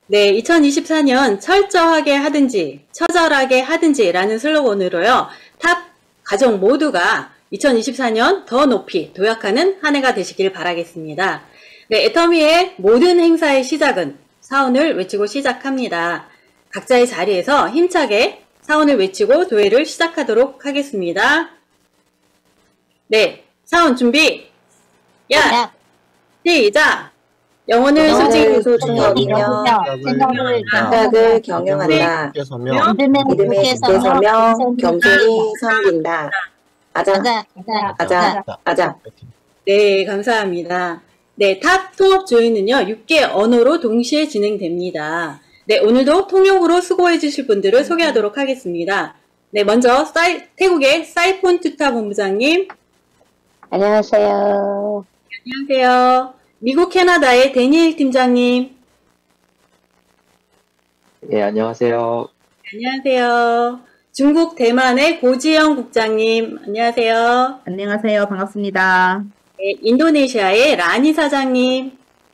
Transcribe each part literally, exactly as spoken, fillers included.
네, 이천이십사 년 철저하게 하든지 처절하게 하든지라는 슬로건으로요. 탑 가족 모두가 이천이십사 년 더 높이 도약하는 한 해가 되시길 바라겠습니다. 네, 애터미의 모든 행사의 시작은 사원을 외치고 시작합니다. 각자의 자리에서 힘차게 사원을 외치고 도회를 시작하도록 하겠습니다. 네, 사원 준비! 야! 시작! 영혼을 영혼을 소중히 소중히 여기며 생각을 경영한다. 믿음에 굳게 서며 겸손히 섬긴다. 아자, 아자, 아자. 네, 감사합니다. 네, 탑 통합 조회는요, 여섯 개 언어로 동시에 진행됩니다. 네, 오늘도 통역으로 수고해 주실 분들을 소개하도록 하겠습니다. 네, 먼저 사이, 태국의 사이폰 투타 본부장님. 안녕하세요. 안녕하세요. 미국 캐나다의 데니엘 팀장님. 예, 안녕하세요. 안녕하세요. 중국 대만의 고지영 국장님. 안녕하세요. 안녕하세요. 반갑습니다. 네, 인도네시아의 라니 사장님.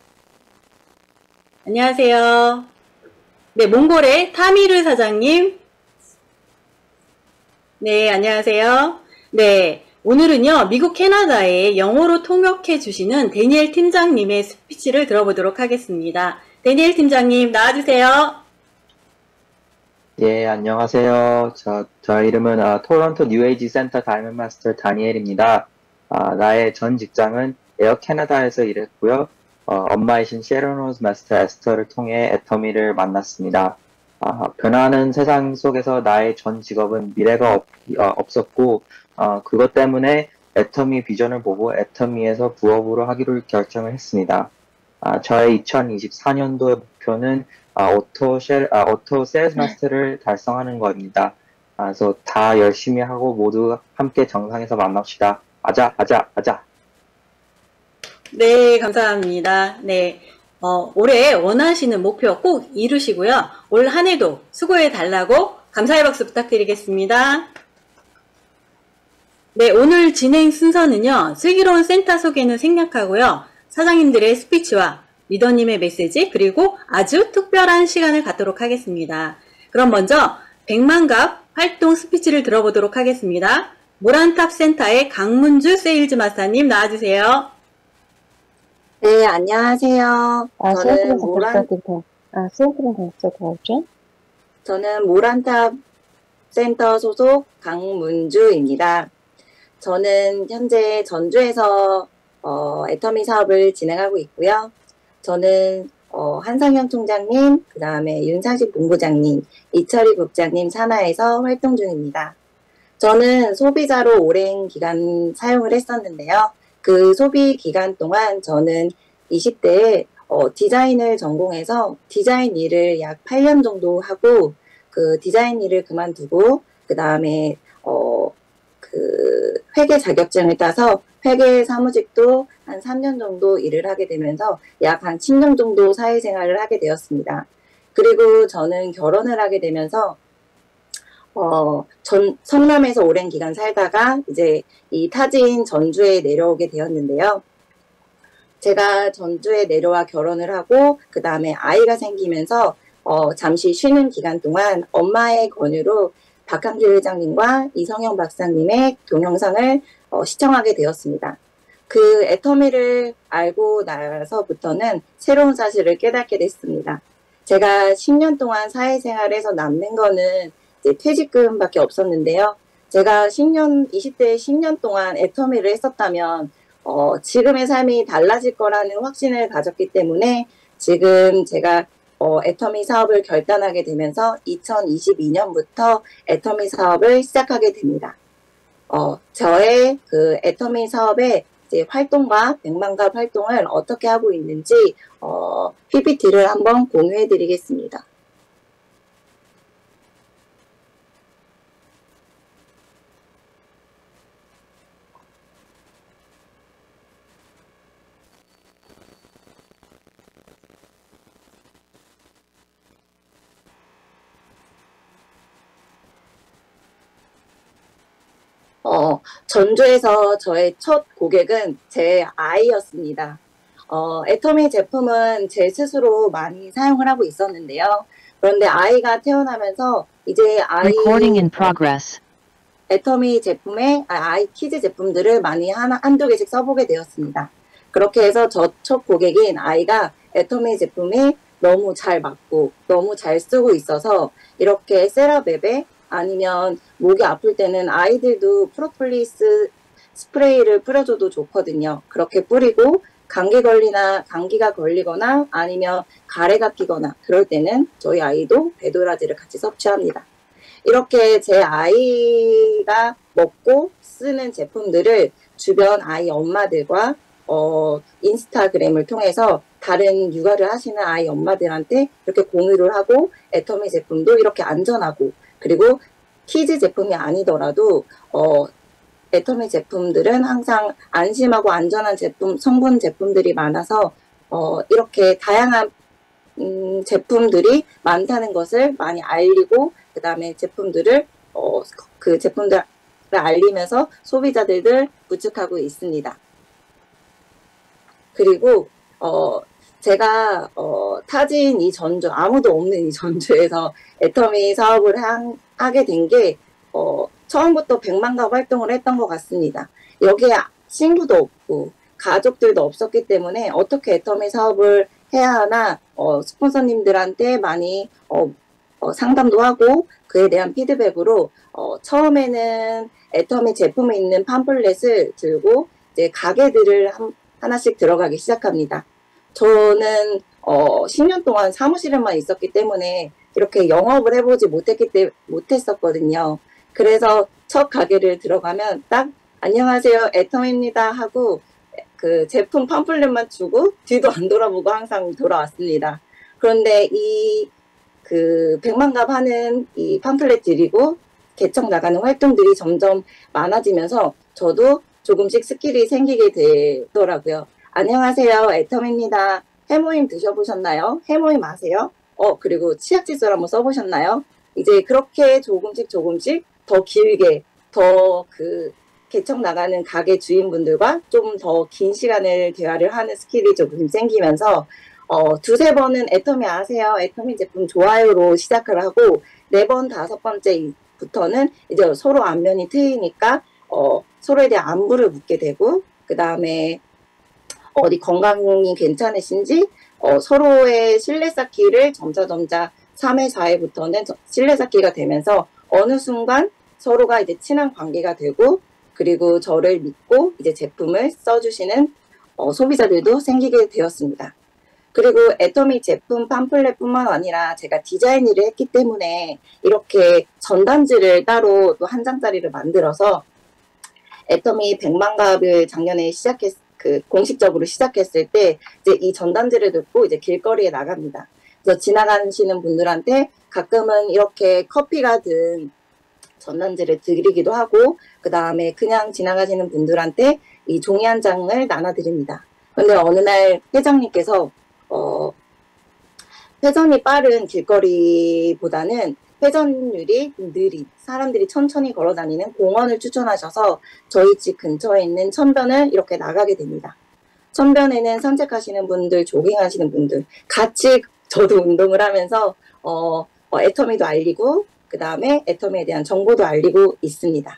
안녕하세요. 네, 몽골의 타미르 사장님. 네, 안녕하세요. 네, 오늘은요, 미국 캐나다에 영어로 통역해 주시는 데니엘 팀장님의 스피치를 들어보도록 하겠습니다. 데니엘 팀장님, 나와주세요. 예, 안녕하세요. 저, 저 이름은 아, 토론토 뉴에이지 센터 다이먼 마스터 다니엘입니다. 아, 나의 전 직장은 에어 캐나다에서 일했고요. 어, 엄마이신 셰로노즈 마스터 에스터를 통해 애터미를 만났습니다. 아, 변화하는 세상 속에서 나의 전 직업은 미래가 없, 어, 없었고 어, 그것 때문에 애터미 비전을 보고 애터미에서 부업으로 하기로 결정을 했습니다. 아, 저의 이천이십사 년도의 목표는 아, 오토 쉘, 아, 오토 세일즈 마스터를 달성하는 겁니다. 아, 그래서 다 열심히 하고 모두 함께 정상에서 만납시다. 아자, 아자, 아자. 네, 감사합니다. 네, 어, 올해 원하시는 목표 꼭 이루시고요. 올 한 해도 수고해 달라고 감사의 박수 부탁드리겠습니다. 네, 오늘 진행 순서는요. 슬기로운 센터 소개는 생략하고요. 사장님들의 스피치와 리더님의 메시지 그리고 아주 특별한 시간을 갖도록 하겠습니다. 그럼 먼저 백만갑 활동 스피치를 들어보도록 하겠습니다. 모란탑 센터의 강문주 세일즈 마스터님 나와주세요. 네, 안녕하세요. 아, 저는 모란, 아, 센터는 됐죠? 저는 모란탑 센터 소속 강문주입니다. 저는 현재 전주에서 어, 애터미 사업을 진행하고 있고요. 저는 어, 한상현 총장님, 그 다음에 윤상식 본부장님, 이철희 국장님 산하에서 활동 중입니다. 저는 소비자로 오랜 기간 사용을 했었는데요. 그 소비 기간 동안 저는 이십 대에 어, 디자인을 전공해서 디자인 일을 약 팔 년 정도 하고 그 디자인 일을 그만두고 그 다음에 어, 그 회계 자격증을 따서 회계 사무직도 한 삼 년 정도 일을 하게 되면서 약 한 십 년 정도 사회생활을 하게 되었습니다. 그리고 저는 결혼을 하게 되면서 어, 전, 성남에서 오랜 기간 살다가 이제 이 타지인 전주에 내려오게 되었는데요. 제가 전주에 내려와 결혼을 하고 그 다음에 아이가 생기면서 어, 잠시 쉬는 기간 동안 엄마의 권유로 박한길 회장님과 이성영 박사님의 동영상을 어, 시청하게 되었습니다. 그 애터미를 알고 나서부터는 새로운 사실을 깨닫게 됐습니다. 제가 십 년 동안 사회생활에서 남는 거는 이제 퇴직금밖에 없었는데요. 제가 십 년, 이십 대에 십 년 동안 애터미를 했었다면 어, 지금의 삶이 달라질 거라는 확신을 가졌기 때문에 지금 제가 어, 애터미 사업을 결단하게 되면서 이천이십이 년부터 애터미 사업을 시작하게 됩니다. 어, 저의 그 애터미 사업의 이제 활동과 백만갑 활동을 어떻게 하고 있는지 어, 피피티를 한번 공유해 드리겠습니다. 어, 전주에서 저의 첫 고객은 제 아이였습니다. 어, 애터미 제품은 제 스스로 많이 사용을 하고 있었는데요. 그런데 아이가 태어나면서 이제 아이 Recording in progress. 애터미 제품에 아, 아이 키즈 제품들을 많이 하나 한두 개씩 써보게 되었습니다. 그렇게 해서 저 첫 고객인 아이가 애터미 제품이 너무 잘 맞고 너무 잘 쓰고 있어서 이렇게 세라베베 아니면 목이 아플 때는 아이들도 프로폴리스 스프레이를 뿌려줘도 좋거든요. 그렇게 뿌리고 감기 걸리나 감기가 걸리거나 아니면 가래가 피거나 그럴 때는 저희 아이도 베도라지를 같이 섭취합니다. 이렇게 제 아이가 먹고 쓰는 제품들을 주변 아이 엄마들과 어, 인스타그램을 통해서 다른 육아를 하시는 아이 엄마들한테 이렇게 공유를 하고 애터미 제품도 이렇게 안전하고 그리고 키즈 제품이 아니더라도 어, 애터미 제품들은 항상 안심하고 안전한 제품, 성분 제품들이 많아서 어, 이렇게 다양한 음, 제품들이 많다는 것을 많이 알리고 그 다음에 제품들을 어, 그 제품들을 알리면서 소비자들을 부축하고 있습니다. 그리고 어, 제가 어, 타진 이 전주 아무도 없는 이 전주에서 애터미 사업을 한, 하게 된 게 어, 처음부터 백만갑 활동을 했던 것 같습니다. 여기에 친구도 없고 가족들도 없었기 때문에 어떻게 애터미 사업을 해야 하나 어, 스폰서님들한테 많이 어, 어, 상담도 하고 그에 대한 피드백으로 어, 처음에는 애터미 제품에 있는 팜플렛을 들고 이제 가게들을 한, 하나씩 들어가기 시작합니다. 저는 어, 십 년 동안 사무실에만 있었기 때문에 이렇게 영업을 해보지 못했기 때 못했었거든요. 그래서 첫 가게를 들어가면 딱 안녕하세요 애터미입니다 하고 그 제품 팜플렛만 주고 뒤도 안 돌아보고 항상 돌아왔습니다. 그런데 이 그 백만갑 하는 이 팜플렛 드리고 개척 나가는 활동들이 점점 많아지면서 저도 조금씩 스킬이 생기게 되더라고요. 안녕하세요 애터미입니다. 해모임 드셔보셨나요? 해모임 아세요? 어 그리고 치약칫솔 한번 써보셨나요? 이제 그렇게 조금씩 조금씩 더 길게 더 그 개척 나가는 가게 주인분들과 좀 더 긴 시간을 대화를 하는 스킬이 조금 생기면서 어, 두세 번은 애터미 아세요? 애터미 제품 좋아요로 시작을 하고 네 번, 다섯 번째부터는 이제 서로 안면이 트이니까 어, 서로에 대한 안부를 묻게 되고 그 다음에 어디 건강이 괜찮으신지 어, 서로의 신뢰 쌓기를 점차점차 삼 회, 사 회부터는 신뢰 쌓기가 되면서 어느 순간 서로가 이제 친한 관계가 되고 그리고 저를 믿고 이제 제품을 써주시는 어, 소비자들도 생기게 되었습니다. 그리고 애터미 제품 팜플렛뿐만 아니라 제가 디자인 일을 했기 때문에 이렇게 전단지를 따로 또 한 장짜리를 만들어서 애터미 백만갑을 작년에 시작했, 그 공식적으로 시작했을 때 이제 이 전단지를 듣고 이제 길거리에 나갑니다. 그래서 지나가시는 분들한테 가끔은 이렇게 커피가 든 전단지를 드리기도 하고 그 다음에 그냥 지나가시는 분들한테 이 종이 한 장을 나눠드립니다. 그런데 어느 날 회장님께서 어, 회전이 빠른 길거리보다는 회전율이 느린 사람들이 천천히 걸어다니는 공원을 추천하셔서 저희 집 근처에 있는 천변을 이렇게 나가게 됩니다. 천변에는 산책하시는 분들, 조깅하시는 분들 같이 저도 운동을 하면서 어, 어, 애터미도 알리고 그 다음에 애터미에 대한 정보도 알리고 있습니다.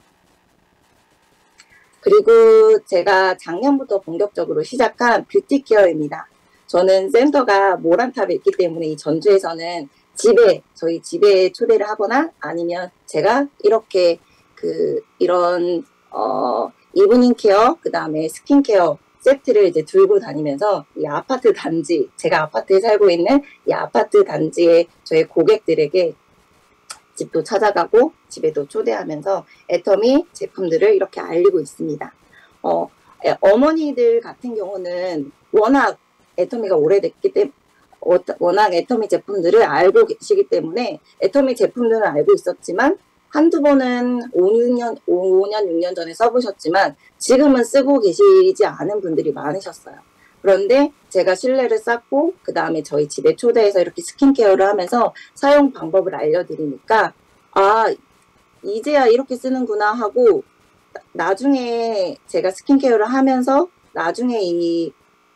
그리고 제가 작년부터 본격적으로 시작한 뷰티 케어입니다. 저는 센터가 모란탑에 있기 때문에 이 전주에서는 집에 저희 집에 초대를 하거나 아니면 제가 이렇게 그 이런 어 이브닝 케어 그 다음에 스킨 케어 세트를 이제 들고 다니면서 이 아파트 단지 제가 아파트에 살고 있는 이 아파트 단지의 저희 고객들에게 집도 찾아가고 집에도 초대하면서 애터미 제품들을 이렇게 알리고 있습니다. 어 어머니들 같은 경우는 워낙 애터미가 오래됐기 때문에 워낙 애터미 제품들을 알고 계시기 때문에 애터미 제품들은 알고 있었지만 한두 번은 오, 육 년, 오 년, 육 년 전에 써보셨지만 지금은 쓰고 계시지 않은 분들이 많으셨어요. 그런데 제가 신뢰를 쌓고 그 다음에 저희 집에 초대해서 이렇게 스킨케어를 하면서 사용 방법을 알려드리니까 아 이제야 이렇게 쓰는구나 하고 나중에 제가 스킨케어를 하면서 나중에 이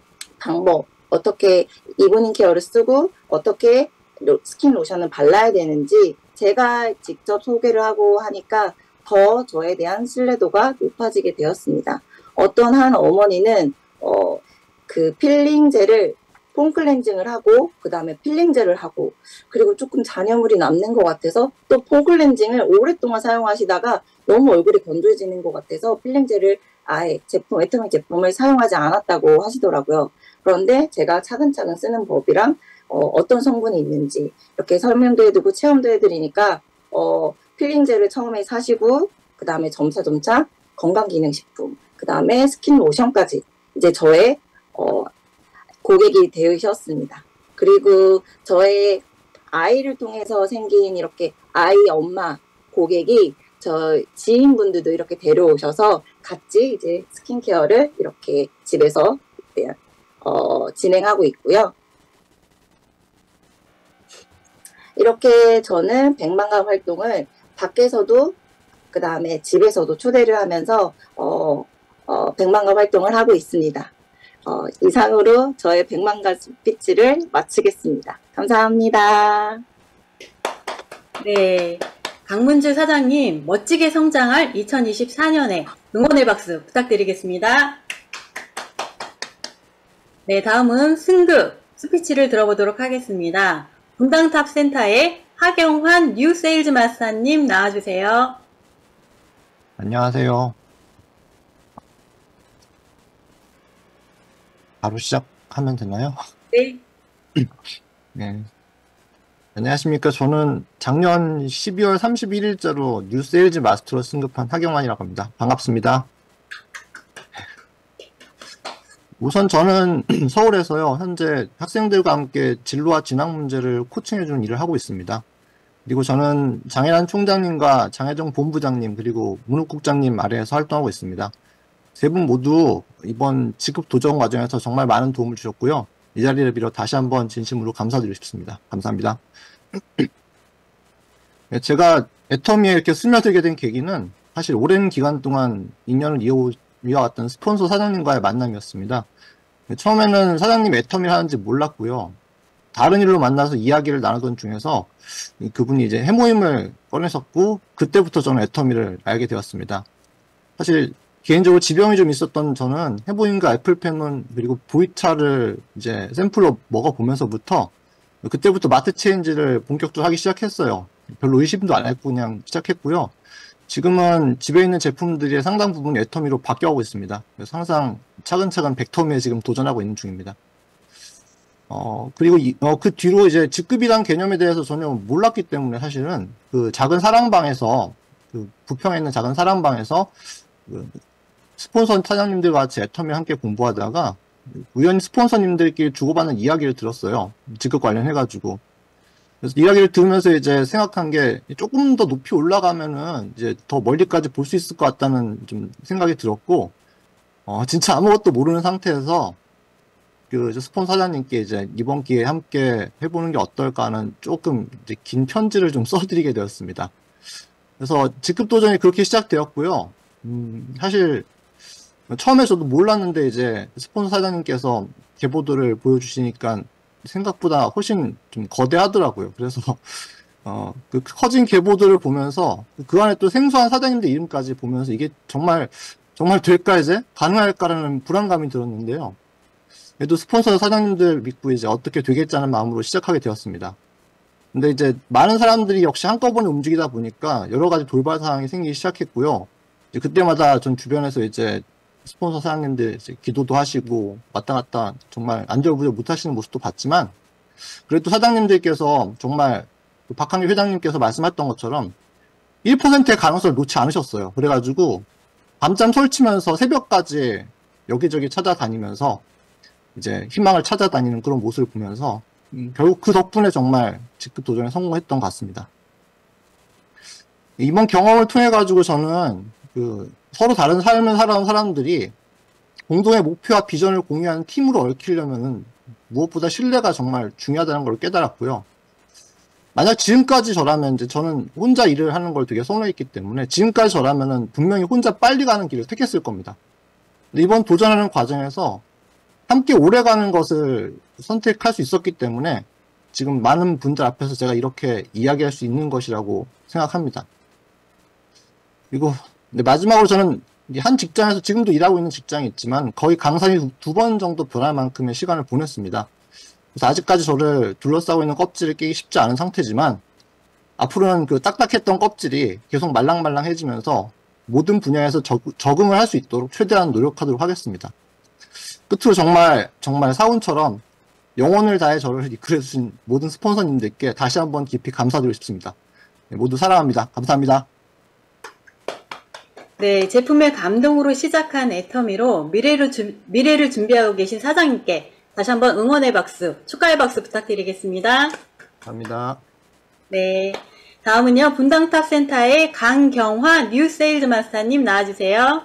방법, 어떻게 이브닝 케어를 쓰고 어떻게 로, 스킨 로션을 발라야 되는지 제가 직접 소개를 하고 하니까 더 저에 대한 신뢰도가 높아지게 되었습니다. 어떤 한 어머니는 어, 그 필링젤을 폼 클렌징을 하고 그 다음에 필링젤을 하고 그리고 조금 잔여물이 남는 것 같아서 또 폼 클렌징을 오랫동안 사용하시다가 너무 얼굴이 건조해지는 것 같아서 필링젤을 아예 제품, 애터미 제품을 사용하지 않았다고 하시더라고요. 그런데 제가 차근차근 쓰는 법이랑 어, 어떤 성분이 있는지 이렇게 설명도 해두고 체험도 해드리니까 어, 필링젤을 처음에 사시고 그 다음에 점차점차 건강기능식품 그 다음에 스킨 로션까지 이제 저의 어, 고객이 되으셨습니다. 그리고 저의 아이를 통해서 생긴 이렇게 아이 엄마 고객이 저 지인분들도 이렇게 데려오셔서 같이 이제 스킨케어를 이렇게 집에서 어, 진행하고 있고요. 이렇게 저는 백만갑 활동을 밖에서도 그 다음에 집에서도 초대를 하면서 어, 어, 백만갑 활동을 하고 있습니다. 어, 이상으로 저의 백만갑 스피치를 마치겠습니다. 감사합니다. 네. 강문주 사장님, 멋지게 성장할 이천이십사 년에 응원의 박수 부탁드리겠습니다. 네, 다음은 승급 스피치를 들어보도록 하겠습니다. 분당탑 센터의 하경환 뉴 세일즈 마스터님 나와주세요. 안녕하세요. 바로 시작하면 되나요? 네. 네. 안녕하십니까. 저는 작년 십이월 삼십일일자로 뉴 세일즈 마스터로 승급한 하경환이라고 합니다. 반갑습니다. 우선 저는 서울에서요, 현재 학생들과 함께 진로와 진학 문제를 코칭해주는 일을 하고 있습니다. 그리고 저는 장혜란 총장님과 장혜정 본부장님 그리고 문욱국장님 아래에서 활동하고 있습니다. 세 분 모두 이번 직급 도전 과정에서 정말 많은 도움을 주셨고요. 이 자리를 빌어 다시 한번 진심으로 감사드리고 싶습니다. 감사합니다. 제가 애터미에 이렇게 스며들게 된 계기는 사실 오랜 기간 동안 인연을 이어, 이어왔던 스폰서 사장님과의 만남이었습니다. 처음에는 사장님 애터미를 하는지 몰랐고요. 다른 일로 만나서 이야기를 나누던 중에서 그분이 이제 해모임을 꺼내셨고 그때부터 저는 애터미를 알게 되었습니다. 사실 개인적으로 지병이 좀 있었던 저는 해모임과 애플펜론 그리고 보이차를 이제 샘플로 먹어보면서부터 그때부터 마트 체인지를 본격적으로 하기 시작했어요. 별로 의심도 안 했고 그냥 시작했고요. 지금은 집에 있는 제품들의 상당 부분이 애터미로 바뀌어가고 있습니다. 그래서 항상 차근차근 백터미에 지금 도전하고 있는 중입니다. 어, 그리고 이, 어, 그 뒤로 이제 직급이란 개념에 대해서 전혀 몰랐기 때문에 사실은 그 작은 사랑방에서, 그 부평에 있는 작은 사랑방에서 그 스폰서 사장님들과 같이 애터미를 함께 공부하다가 우연히 스폰서님들끼리 주고받는 이야기를 들었어요. 직급 관련해가지고. 그래서 이야기를 들으면서 이제 생각한 게 조금 더 높이 올라가면은 이제 더 멀리까지 볼 수 있을 것 같다는 좀 생각이 들었고, 어, 진짜 아무것도 모르는 상태에서 그 스폰서 사장님께 이제 이번 기회에 함께 해보는 게 어떨까 하는 조금 이제 긴 편지를 좀 써드리게 되었습니다. 그래서 직급 도전이 그렇게 시작되었고요. 음, 사실 처음에 저도 몰랐는데 이제 스폰서 사장님께서 계보들을 보여주시니까 생각보다 훨씬 좀 거대하더라고요. 그래서 어, 그 커진 계보들을 보면서 그 안에 또 생소한 사장님들 이름까지 보면서 이게 정말 정말 될까 이제 가능할까라는 불안감이 들었는데요. 그래도 스폰서 사장님들 믿고 이제 어떻게 되겠자는 마음으로 시작하게 되었습니다. 근데 이제 많은 사람들이 역시 한꺼번에 움직이다 보니까 여러 가지 돌발 상황이 생기기 시작했고요. 이제 그때마다 전 주변에서 이제 스폰서 사장님들 이제 기도도 하시고 왔다 갔다 정말 안절부절 못 하시는 모습도 봤지만 그래도 사장님들께서 정말 박한길 회장님께서 말씀하셨던 것처럼 일 퍼센트의 가능성을 놓지 않으셨어요. 그래가지고 밤잠 설치면서 새벽까지 여기저기 찾아다니면서 이제 희망을 찾아다니는 그런 모습을 보면서 음, 결국 그 덕분에 정말 직급 도전에 성공했던 것 같습니다. 이번 경험을 통해 가지고 저는 그 서로 다른 삶을 살아온 사람들이 공동의 목표와 비전을 공유하는 팀으로 얽히려면은 무엇보다 신뢰가 정말 중요하다는 걸 깨달았고요. 만약 지금까지 저라면 이제 저는 혼자 일을 하는 걸 되게 선호했기 때문에 지금까지 저라면은 분명히 혼자 빨리 가는 길을 택했을 겁니다. 근데 이번 도전하는 과정에서 함께 오래 가는 것을 선택할 수 있었기 때문에 지금 많은 분들 앞에서 제가 이렇게 이야기할 수 있는 것이라고 생각합니다. 그리고 네, 마지막으로 저는 한 직장에서 지금도 일하고 있는 직장이 있지만 거의 강산이 두 번 정도 변할 만큼의 시간을 보냈습니다. 그래서 아직까지 저를 둘러싸고 있는 껍질을 깨기 쉽지 않은 상태지만 앞으로는 그 딱딱했던 껍질이 계속 말랑말랑해지면서 모든 분야에서 적, 적응을 할 수 있도록 최대한 노력하도록 하겠습니다. 끝으로 정말 정말 사운처럼 영혼을 다해 저를 이끌어주신 모든 스폰서님들께 다시 한번 깊이 감사드리고 싶습니다. 네, 모두 사랑합니다. 감사합니다. 네, 제품의 감동으로 시작한 애터미로 미래를, 주, 미래를 준비하고 계신 사장님께 다시 한번 응원의 박수, 축하의 박수 부탁드리겠습니다. 감사합니다. 네, 다음은요, 분당탑센터의 강경화 뉴 세일즈 마스터님 나와주세요.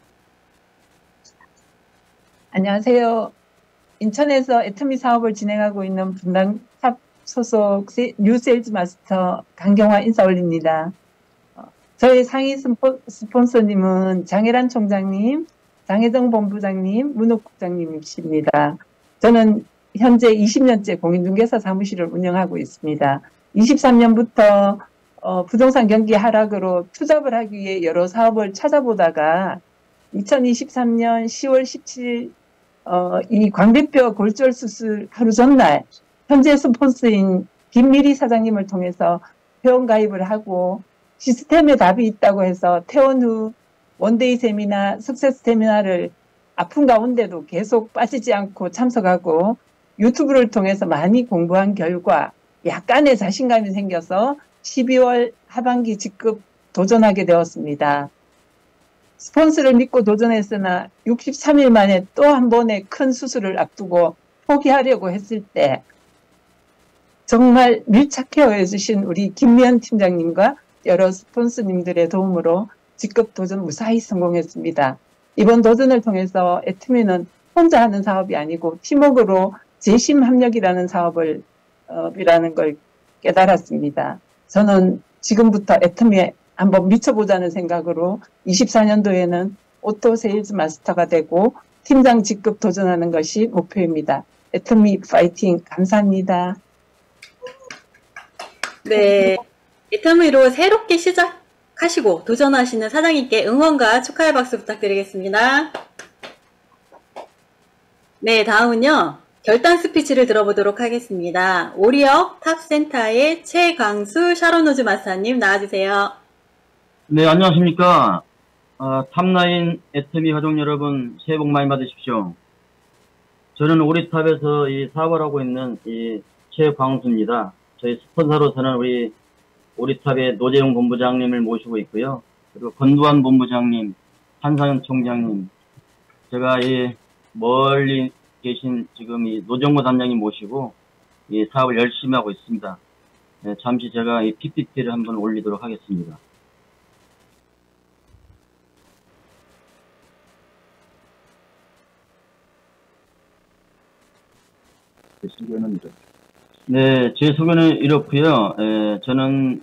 안녕하세요. 인천에서 애터미 사업을 진행하고 있는 분당탑 소속 뉴 세일즈 마스터 강경화 인사 올립니다. 저희 상위 스포, 스폰서님은 장혜란 총장님, 장혜정 본부장님, 문옥 국장님이십니다. 저는 현재 이십 년째 공인중개사 사무실을 운영하고 있습니다. 이십삼 년부터 어, 부동산 경기 하락으로 투잡을 하기 위해 여러 사업을 찾아보다가 이천이십삼 년 시월 십칠일 어, 이 광대뼈 골절 수술 하루 전날 현재 스폰서인 김미리 사장님을 통해서 회원 가입을 하고 시스템에 답이 있다고 해서 퇴원 후 원데이 세미나, 석세스 세미나를 아픈 가운데도 계속 빠지지 않고 참석하고 유튜브를 통해서 많이 공부한 결과 약간의 자신감이 생겨서 십이월 하반기 직급 도전하게 되었습니다. 스폰서를 믿고 도전했으나 육십삼 일 만에 또 한 번의 큰 수술을 앞두고 포기하려고 했을 때 정말 밀착해 주신 우리 김미연 팀장님과 여러 스폰서님들의 도움으로 직급 도전 무사히 성공했습니다. 이번 도전을 통해서 애터미는 혼자 하는 사업이 아니고 팀워크로 재심 협력이라는 사업을 어, 이라는 걸 깨달았습니다. 저는 지금부터 애터미에 한번 미쳐보자는 생각으로 이십사 년도에는 오토 세일즈 마스터가 되고 팀장 직급 도전하는 것이 목표입니다. 애터미 파이팅. 감사합니다. 네, 애터미로 새롭게 시작하시고 도전하시는 사장님께 응원과 축하의 박수 부탁드리겠습니다. 네, 다음은요. 결단 스피치를 들어보도록 하겠습니다. 오리역 탑센터의 최광수 샤론호즈 마스터님 나와주세요. 네, 안녕하십니까. 어, 탑라인 애터미 가족 여러분, 새해 복 많이 받으십시오. 저는 오리탑에서 이 사업을 하고 있는 이 최광수입니다. 저희 스폰서로서는 우리 오리탑의 노재용 본부장님을 모시고 있고요. 그리고 권두환 본부장님, 한상현 총장님, 제가 이 멀리 계신 지금 이 노정모 단장님 모시고 이 사업을 열심히 하고 있습니다. 네, 잠시 제가 이 피피티를 한번 올리도록 하겠습니다. 네, 제 소개는 이렇고요. 에, 저는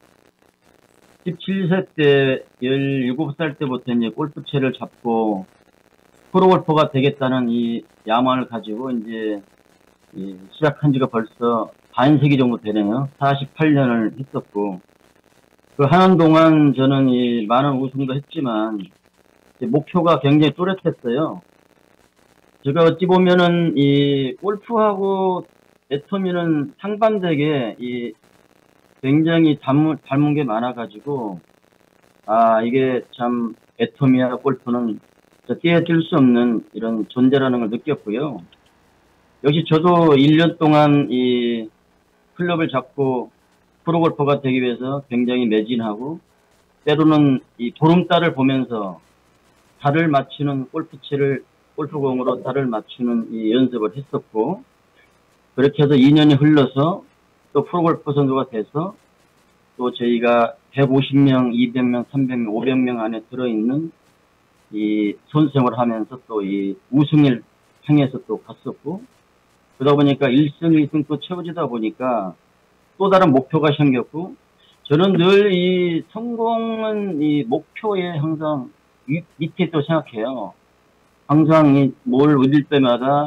십칠 세 때 열일곱 살 때부터 이제 골프채를 잡고 프로골퍼가 되겠다는 이 야망을 가지고 이제 이 시작한 지가 벌써 반세기 정도 되네요. 사십팔 년을 했었고, 그 하는 동안 저는 이 많은 우승도 했지만 목표가 굉장히 뚜렷했어요. 제가 어찌 보면은 이 골프하고 애터미는 상반되게 이 굉장히 닮은, 닮은 게 많아가지고, 아, 이게 참 애터미와 골프는 뛰어들 수 없는 이런 존재라는 걸 느꼈고요. 역시 저도 일 년 동안 이 클럽을 잡고 프로골퍼가 되기 위해서 굉장히 매진하고, 때로는 이 보름달을 보면서 달을 맞추는 골프채를 골프공으로 달을 맞추는 이 연습을 했었고, 그렇게 해서 이 년이 흘러서 또 프로골프 선수가 돼서 또 저희가 백오십 명, 이백 명, 삼백 명, 오백 명 안에 들어있는 이 선수생활을 하면서 또 이 우승을 향해서 또 갔었고, 그러다 보니까 일 승, 일 승 또 채워지다 보니까 또 다른 목표가 생겼고, 저는 늘 이 성공은 이 목표에 항상 밑에 또 생각해요. 항상 이 뭘 얻을 때마다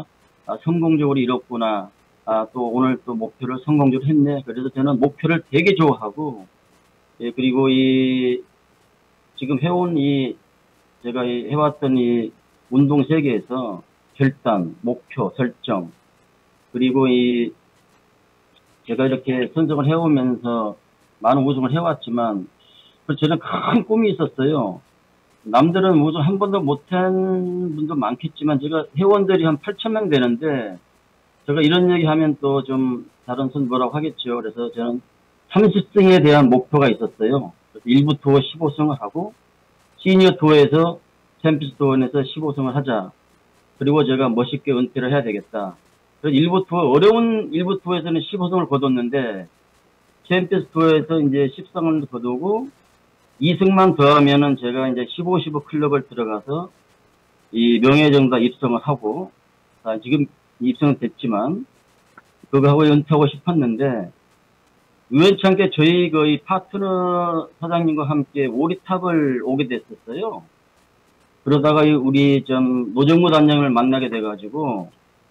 아, 성공적으로 이뤘구나. 아, 또 오늘 또 목표를 성공적으로 했네. 그래서 저는 목표를 되게 좋아하고, 예, 그리고 이, 지금 해온 이, 제가 이 해왔던 이 운동 세계에서 결단, 목표, 설정, 그리고 이, 제가 이렇게 선정을 해오면서 많은 우승을 해왔지만, 저는 큰 꿈이 있었어요. 남들은 우승 한 번도 못한 분도 많겠지만, 제가 회원들이 한 팔천 명 되는데, 제가 이런 얘기 하면 또 좀 다른 선 뭐라고 하겠죠. 그래서 저는 삼십 승에 대한 목표가 있었어요. 일부 투어 십오 승을 하고, 시니어 투어에서 챔피언스 투어에서 십오 승을 하자. 그리고 제가 멋있게 은퇴를 해야 되겠다. 그래서 일부 투어, 어려운 일부 투어에서는 십오 승을 거뒀는데, 챔피언스 투어에서 이제 십 승을 거두고, 이 승만 더하면은 제가 이제 십오, 십오 클럽을 들어가서 이 명예정다 입성을 하고, 아, 지금 입성은 됐지만, 그거 하고 은퇴하고 싶었는데, 우연찮게 저희 거의 파트너 사장님과 함께 오리탑을 오게 됐었어요. 그러다가 우리 좀 노정무 단장을 만나게 돼가지고,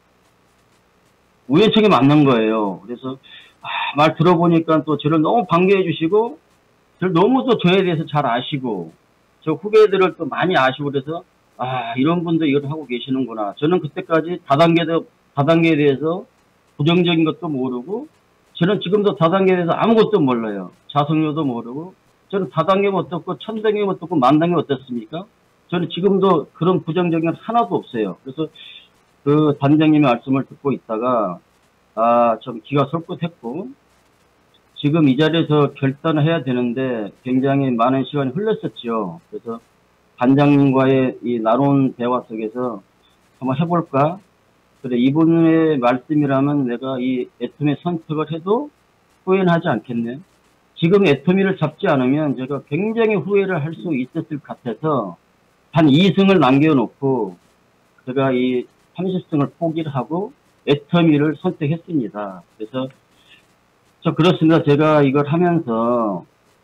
우연찮게 만난 거예요. 그래서, 아, 말 들어보니까 또 저를 너무 반겨해 주시고, 저를 너무 또 저에 대해서 잘 아시고, 저 후배들을 또 많이 아시고 그래서, 아, 이런 분도 이걸 하고 계시는구나. 저는 그때까지 다단계도, 다단계에 대해서 부정적인 것도 모르고, 저는 지금도 다단계에 대해서 아무것도 몰라요. 자성료도 모르고, 저는 다단계면 어떻고, 천단계면 어떻고, 만단계면 어떻습니까? 저는 지금도 그런 부정적인 건 하나도 없어요. 그래서 그 단장님의 말씀을 듣고 있다가, 아, 좀 기가 솔깃했고, 지금 이 자리에서 결단을 해야 되는데 굉장히 많은 시간이 흘렀었죠. 그래서 단장님과의 이 나눈 대화 속에서 한번 해볼까? 그래, 이분의 말씀이라면 내가 이 애터미 선택을 해도 후회는 하지 않겠네. 지금 애터미를 잡지 않으면 제가 굉장히 후회를 할 수 있었을 것 같아서 한 이 승을 남겨놓고 제가 이 삼십 승을 포기를 하고 애터미를 선택했습니다. 그래서 저 그렇습니다. 제가 이걸 하면서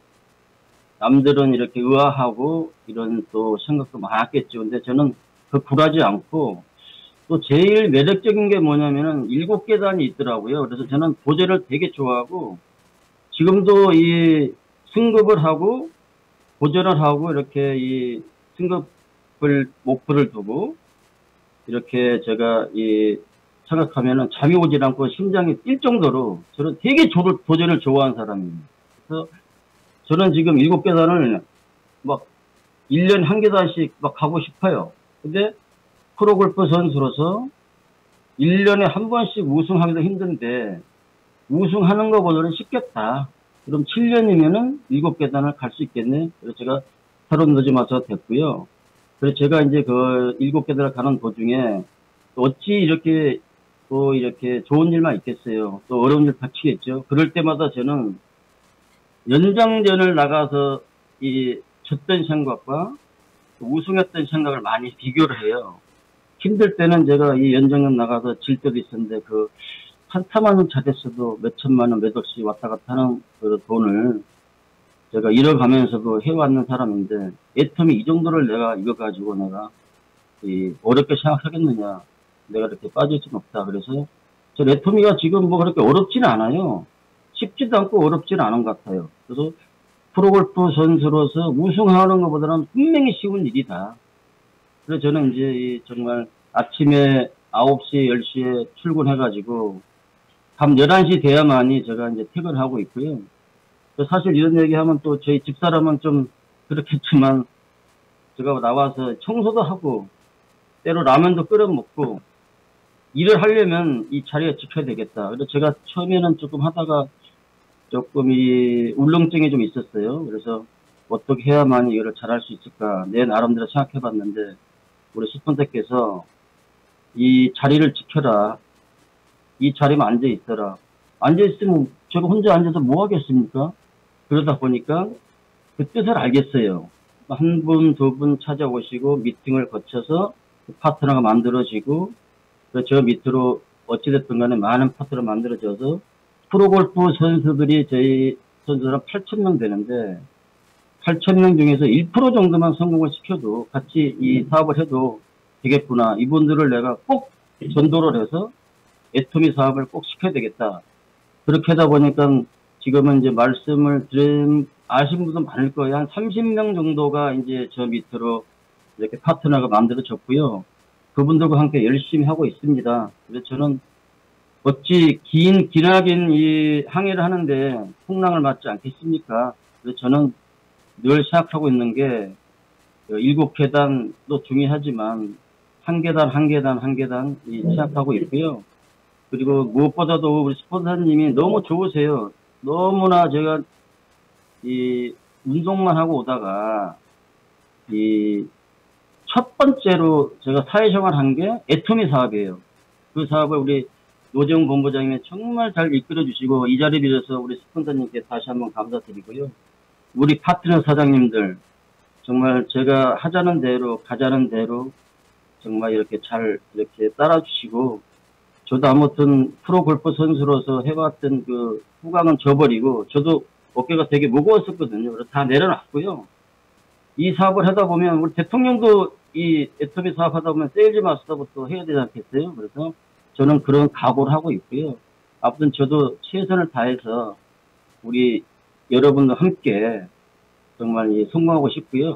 남들은 이렇게 의아하고 이런 또 생각도 많았겠죠. 근데 저는 그 굴하지 않고 또 제일 매력적인 게 뭐냐면은 일곱 계단이 있더라고요. 그래서 저는 도제를 되게 좋아하고 지금도 이 승급을 하고 도전을 하고 이렇게 이 승급을 목표를 두고 이렇게 제가 이 생각하면은 잠이 오질 않고 심장이 뛸 정도로 저는 되게 조를, 도전을 좋아하는 사람입니다. 그래서 저는 지금 일곱 계단을 막 일 년에 한 계단씩 막 가고 싶어요. 근데 프로골프 선수로서 일 년에 한 번씩 우승하기도 힘든데 우승하는 것보다는 쉽겠다. 그럼 칠 년이면은 일곱 계단을 갈 수 있겠네. 그래서 제가 새로운 늦지 마서 됐고요. 그래서 제가 이제 그 일곱 계단을 가는 도중에 어찌 이렇게 또 이렇게 좋은 일만 있겠어요. 또 어려운 일 닥치겠죠. 그럴 때마다 저는 연장전을 나가서 이 졌던 생각과 우승했던 생각을 많이 비교를 해요. 힘들 때는 제가 이 연장전 나가서 질 때도 있었는데 그 한 타만 원 잘했어도 몇 천만 원, 몇 억씩 왔다 갔다 하는 그 돈을 제가 잃어가면서도 해왔는 사람인데 애터미 이 정도를 내가 이거 가지고 내가 이 어렵게 생각하겠느냐. 내가 이렇게 빠질 수는 없다. 그래서 저 애터미가 지금 뭐 그렇게 어렵지는 않아요. 쉽지도 않고 어렵지는 않은 것 같아요. 그래서 프로골프 선수로서 우승하는 것보다는 분명히 쉬운 일이다. 그래서 저는 이제 정말 아침에 아홉 시, 열 시에 출근해가지고 밤 열한 시 돼야만이 제가 이제 퇴근하고 있고요. 사실 이런 얘기하면 또 저희 집사람은 좀 그렇겠지만 제가 나와서 청소도 하고 때로 라면도 끓여 먹고 일을 하려면 이 자리에 지켜야 되겠다. 그래서 제가 처음에는 조금 하다가 조금 이 울렁증이 좀 있었어요. 그래서 어떻게 해야만 이거를 잘할 수 있을까 내 나름대로 생각해 봤는데 우리 스폰서께서 이 자리를 지켜라. 이 자리만 앉아 있어라. 앉아 있으면 제가 혼자 앉아서 뭐 하겠습니까? 그러다 보니까 그 뜻을 알겠어요. 한 분, 두 분 찾아오시고 미팅을 거쳐서 파트너가 만들어지고 저 밑으로 어찌됐든 간에 많은 파트너가 만들어져서 프로골프 선수들이 저희 선수들은 팔천 명 되는데 팔천 명 중에서 일 퍼센트 정도만 성공을 시켜도 같이 이 사업을 해도 되겠구나. 이분들을 내가 꼭 전도를 해서 애터미 사업을 꼭 시켜야 되겠다. 그렇게 하다 보니까 지금은 이제 말씀을 들은 아신 분도 많을 거예요. 한 삼십 명 정도가 이제 저 밑으로 이렇게 파트너가 만들어졌고요. 그분들과 함께 열심히 하고 있습니다. 그래서 저는 어찌 긴, 기나긴 이 항해를 하는데 풍랑을 맞지 않겠습니까? 그래서 저는 늘 생각하고 있는 게 일곱 계단도 중요하지만 한 계단, 한 계단, 한 계단 이 생각하고 있고요. 그리고 무엇보다도 우리 스폰서님이 너무 좋으세요. 너무나 제가 이 운동만 하고 오다가 이 첫 번째로 제가 사회생활 한 게 애터미 사업이에요. 그 사업을 우리 노재훈 본부장님이 정말 잘 이끌어 주시고 이 자리 빌어서 우리 스폰서님께 다시 한번 감사드리고요. 우리 파트너 사장님들 정말 제가 하자는 대로 가자는 대로 정말 이렇게 잘 이렇게 따라주시고 저도 아무튼 프로 골프 선수로서 해왔던 그 후광은 저버리고 저도 어깨가 되게 무거웠었거든요. 그래서 다 내려놨고요. 이 사업을 하다 보면 우리 대통령도 이 애터미 사업 하다 보면 세일즈 마스터부터 해야 되지 않겠어요? 그래서 저는 그런 각오를 하고 있고요. 아무튼 저도 최선을 다해서 우리 여러분과 함께 정말 이 성공하고 싶고요.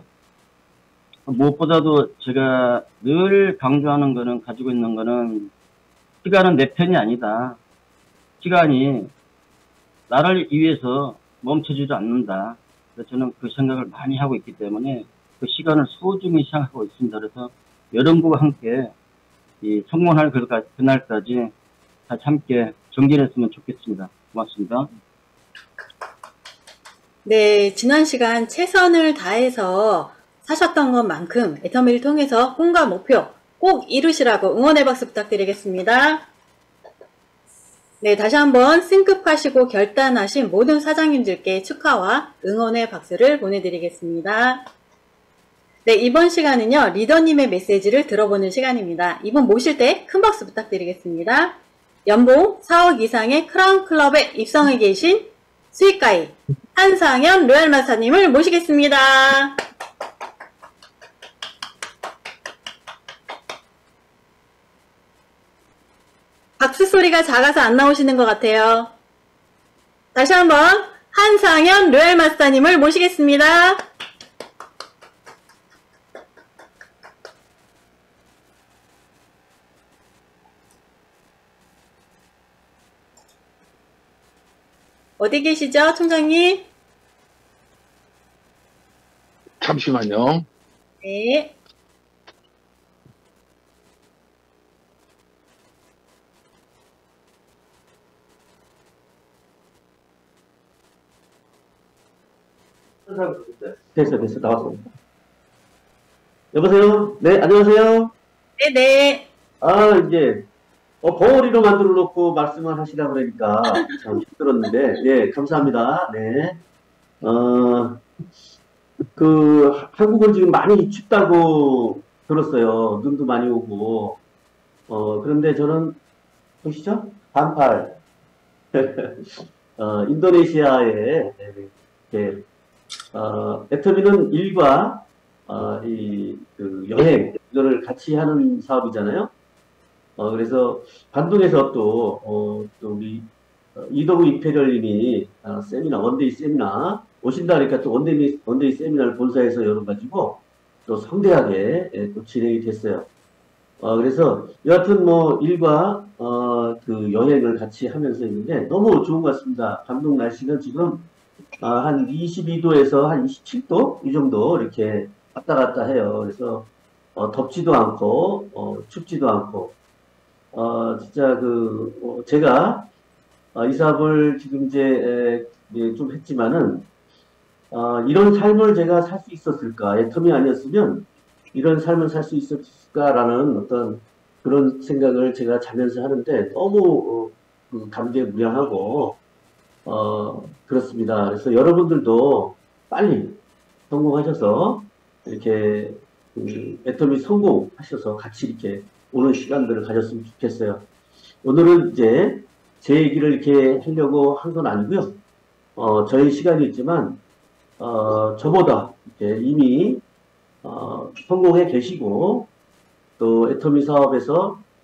무엇보다도 제가 늘 강조하는 거는 가지고 있는 거는 시간은 내 편이 아니다. 시간이 나를 위해서 멈춰지지 않는다. 그래서 저는 그 생각을 많이 하고 있기 때문에 그 시간을 소중히 생각하고 있습니다. 그래서 여러분과 함께 이 성공할 그날까지 같이 함께 정진했으면 좋겠습니다. 고맙습니다. 네, 지난 시간 최선을 다해서 사셨던 것만큼 애터미를 통해서 꿈과 목표 꼭 이루시라고 응원의 박수 부탁드리겠습니다. 네, 다시 한번 승급하시고 결단하신 모든 사장님들께 축하와 응원의 박수를 보내드리겠습니다. 네, 이번 시간은요, 리더님의 메시지를 들어보는 시간입니다. 이분 모실 때 큰 박수 부탁드리겠습니다. 연봉 사억 이상의 크라운 클럽에 입성해 계신 수익가이 한상현 로얄마스터님을 모시겠습니다. 박수 소리가 작아서 안 나오시는 것 같아요. 다시 한번 한상현 로얄마스터님을 모시겠습니다. 어디 계시죠, 총장님? 잠시만요. 네. 됐어, 됐어, 나왔어. 여보세요? 네, 안녕하세요? 네네. 아, 이제, 어, 벙어리로 만들어 놓고 말씀을 하시라 그러니까 참 힘들었는데, 네, 감사합니다. 네. 어, 그, 한국은 지금 많이 춥다고 들었어요. 눈도 많이 오고. 어, 그런데 저는, 보시죠? 반팔. 어, 인도네시아에, 이렇게, 어, 애터미는 일과, 어, 이, 그, 여행, 이거를 같이 하는 사업이잖아요. 어, 그래서, 반동에서 또, 어, 또 우리, 어, 이동우 이페셜님이, 어, 세미나, 원데이 세미나, 오신다 그러니까 또 원데이, 원데이 세미나를 본사에서 열어가지고, 또 성대하게, 예, 또 진행이 됐어요. 어, 그래서, 여하튼 뭐, 일과, 어, 그 여행을 같이 하면서 있는데, 너무 좋은 것 같습니다. 반동 날씨는 지금, 아, 한 이십이 도에서 한 이십칠 도? 이 정도 이렇게 왔다 갔다 해요. 그래서, 어, 덥지도 않고, 어, 춥지도 않고, 어, 진짜 그, 어, 제가, 어, 이 사업을 지금 이제, 에, 예, 좀 했지만은, 어, 이런 삶을 제가 살 수 있었을까? 애터미 아니었으면 이런 삶을 살 수 있었을까라는 어떤 그런 생각을 제가 자면서 하는데 너무, 어, 그 감개무량하고, 어, 그렇습니다. 그래서 여러분들도 빨리 성공하셔서, 이렇게, 그, 애터미 성공하셔서 같이 이렇게 오는 시간들을 가졌으면 좋겠어요. 오늘은 이제 제 얘기를 이렇게 하려고 한 건 아니고요. 어, 저희 시간이 있지만, 어, 저보다 이제 이미, 어, 성공해 계시고, 또 애터미 사업에서,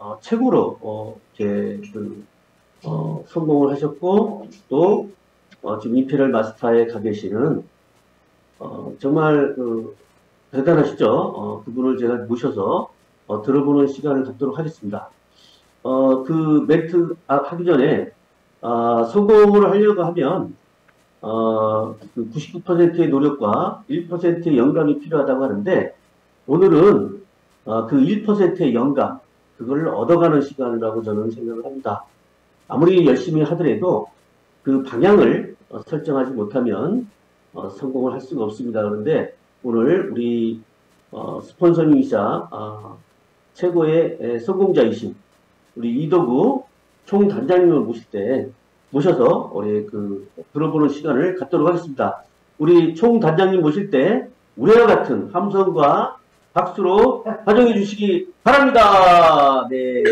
어, 최고로 어, 이제 그, 어, 성공을 하셨고 또 어, 지금 임페리얼 마스터에 가 계시는 어, 정말 그, 대단하시죠? 어, 그분을 제가 모셔서 어, 들어보는 시간을 갖도록 하겠습니다. 어, 그 멘트 아, 하기 전에 아, 성공을 하려고 하면 어, 그 구십구 퍼센트의 노력과 일 퍼센트의 영감이 필요하다고 하는데 오늘은 어, 그 일 퍼센트의 영감 그걸 얻어가는 시간이라고 저는 생각을 합니다. 아무리 열심히 하더라도 그 방향을 어, 설정하지 못하면 어, 성공을 할 수가 없습니다. 그런데 오늘 우리 어, 스폰서님이자 어, 최고의 에, 성공자이신 우리 이덕우 총단장님을 모실 때 모셔서 우리 그 들어보는 시간을 갖도록 하겠습니다. 우리 총단장님 모실 때 우리와 같은 함성과 박수로 환영해 주시기 바랍니다. 네.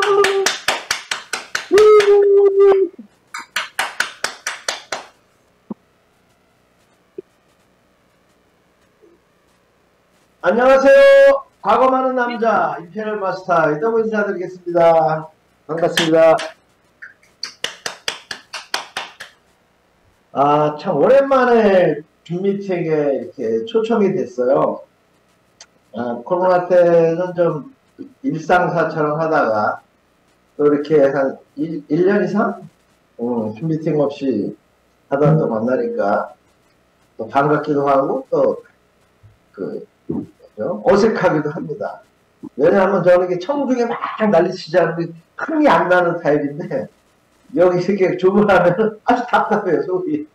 안녕하세요. 과거 많은 남자 임페리얼 마스터 이덕우 인사드리겠습니다. 반갑습니다. 아, 참 오랜만에 줌 미팅에 이렇게 초청이 됐어요. 아, 코로나 때는 좀 일상사처럼 하다가 또 이렇게 한 일 년 이상 음, 줌 미팅 없이 하다 또 만나니까 또 반갑기도 하고 또 그 어색하기도 합니다. 왜냐하면 저는 이게 청중에 막 난리치지 않으면 흥이 안 나는 타입인데 여기 이렇게 조문하면 아주 답답해요, 속이.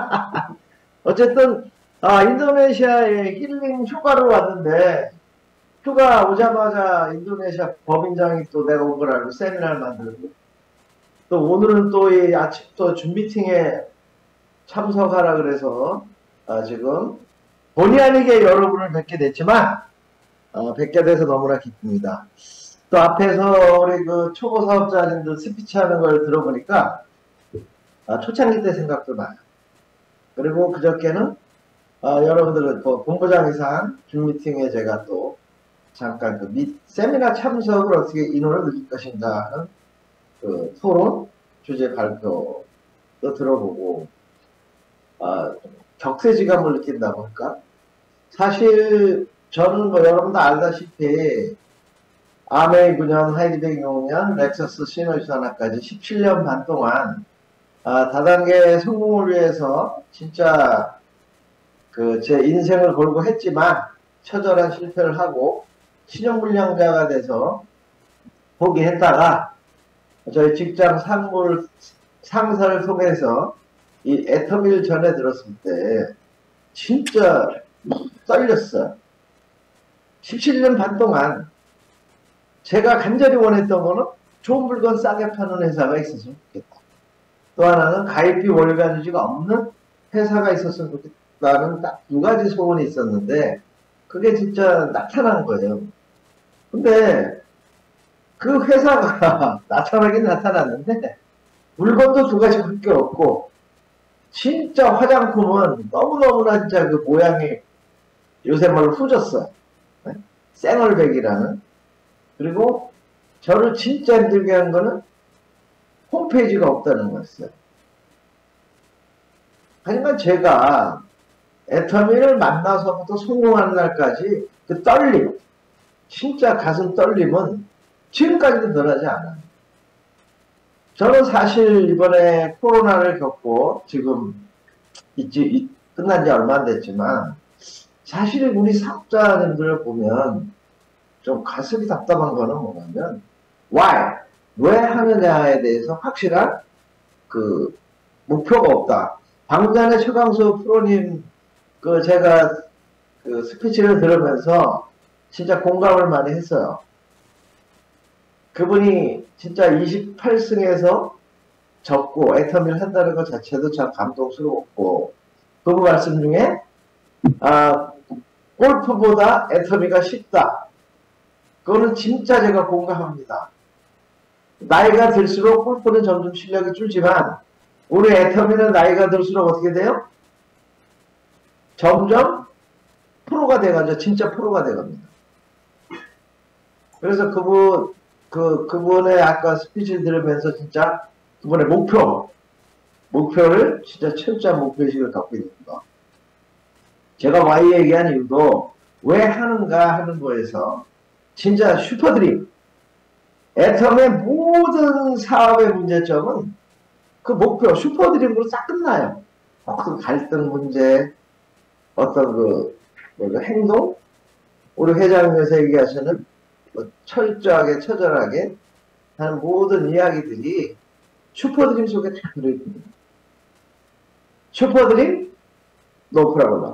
어쨌든 아, 인도네시아에 힐링 휴가로 왔는데 휴가 오자마자 인도네시아 법인장이 또 내가 온 걸 알고 세미나를 만들고 또 오늘은 또 이 아침부터 줌 미팅에 참석하라 그래서 아, 지금 본의 아니게 여러분을 뵙게 됐지만 어, 뵙게 돼서 너무나 기쁩니다. 또 앞에서 우리 그 초보 사업자님들 스피치 하는 걸 들어보니까 아, 초창기 때 생각도 나요. 그리고 그저께는 아, 여러분들은 또 본부장에서 한 줌 미팅에 제가 또 잠깐 그 미, 세미나 참석을 어떻게 인원을 늘릴 것인가 하는 그 토론 주제 발표도 들어보고 아, 격세지감을 느낀다고 할까? 사실 저는 뭐 여러분도 알다시피 아메이 구 년, 하이드백 육 년, 렉서스 시너지 산하까지 십칠 년 반 동안 아, 다단계 성공을 위해서 진짜 그 제 인생을 걸고 했지만 처절한 실패를 하고 신용불량자가 돼서 포기했다가 저희 직장 상무를 상사를 통해서 이 애터미를 전해 들었을 때 진짜 떨렸어요. 십칠 년 반 동안 제가 간절히 원했던 거는 좋은 물건 싸게 파는 회사가 있었으면 좋겠다. 또 하나는 가입비 월간 유지가 없는 회사가 있었으면 좋겠다는 딱 두 가지 소원이 있었는데 그게 진짜 나타난 거예요. 근데 그 회사가 나타나긴 나타났는데 물건도 두 가지밖에 없고 진짜 화장품은 너무너무나 진짜 그 모양이 요새 말로 후졌어요. 네? 쌩얼백이라는. 그리고 저를 진짜 힘들게 한 거는 홈페이지가 없다는 거였어요. 하지만 제가 애터미를 만나서부터 성공하는 날까지 그 떨림, 진짜 가슴 떨림은 지금까지도 덜하지 않아요. 저는 사실 이번에 코로나를 겪고 지금 있지, 끝난 지 얼마 안 됐지만 사실 우리 사업자님들을 보면 좀 가슴이 답답한 거는 뭐냐면 why? 왜 하느냐에 대해서 확실한 그 목표가 없다. 방금 전에 최강수 프로님 그 제가 그 스피치를 들으면서 진짜 공감을 많이 했어요. 그분이 진짜 이십팔 승에서 졌고 애터미를 한다는 것 자체도 참 감동스러웠고 그분 말씀 중에 아, 골프보다 애터미가 쉽다. 그거는 진짜 제가 공감합니다. 나이가 들수록 골프는 점점 실력이 줄지만 우리 애터미는 나이가 들수록 어떻게 돼요? 점점 프로가 돼가지고 진짜 프로가 돼갑니다. 그래서 그분 그, 그분의 아까 스피치를 들으면서 진짜 그분의 목표, 목표를 진짜 철저한 목표의식을 갖고 있는 거. 제가 Y 얘기한 이유도 왜 하는가 하는 거에서 진짜 슈퍼드림, 애텀의 모든 사업의 문제점은 그 목표, 슈퍼드림으로 싹 끝나요. 어떤 갈등 문제, 어떤 그, 그 행동, 우리 회장님께서 얘기하시는 뭐 철저하게, 처절하게 하는 모든 이야기들이 슈퍼드림 속에 다 들어있거든요. 슈퍼드림, 노 프로블럼.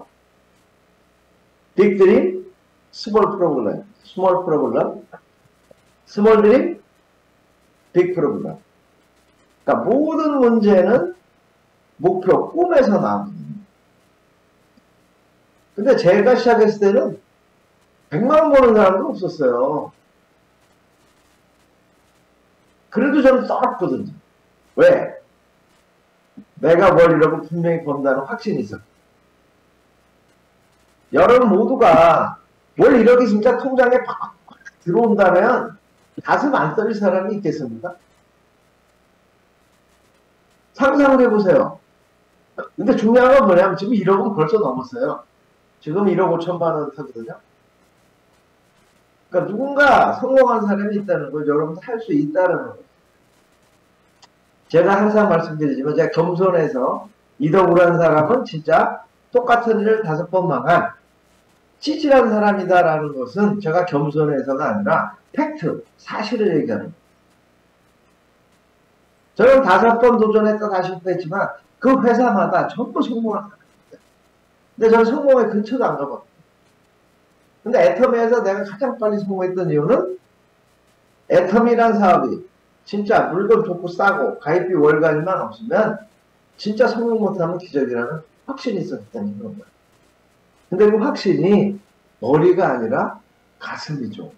빅드림, 스몰 프로블럼. 스몰 프로블럼. 스몰 드림, 빅 프로블럼. 그러니까 모든 문제는 목표, 꿈에서 나오거든요. 근데 제가 시작했을 때는 백만 원 버는 사람도 없었어요. 그래도 저는 떨었거든요. 왜? 내가 뭘 이러고 분명히 번다는 확신이 있었고. 여러분 모두가 뭘 이렇게 진짜 통장에 팍팍 들어온다면 가슴 안 떨릴 사람이 있겠습니까? 상상을 해보세요. 근데 중요한 건 뭐냐면 지금 일억은 벌써 넘었어요. 지금 일억 오천만 원 하거든요. 그러니까 누군가 성공한 사람이 있다는 걸 여러분도 할 수 있다는 거예요. 제가 항상 말씀드리지만 제가 겸손해서 이덕우라는 사람은 진짜 똑같은 일을 다섯 번 망한 찌질한 사람이다라는 것은 제가 겸손해서가 아니라 팩트, 사실을 얘기하는 거예요. 저는 다섯 번 도전했다 다시 실패했지만 그 회사마다 전부 성공을 합니다. 근데 저는 성공의 근처도 안 가봤거든요. 근데 애터미에서 내가 가장 빨리 성공했던 이유는 애터미란 사업이 진짜 물건 좋고 싸고 가입비 월간이만 없으면 진짜 성공 못하면 기적이라는 확신이 있었기 때문에 그런 거예요. 근데 그 확신이 머리가 아니라 가슴이죠.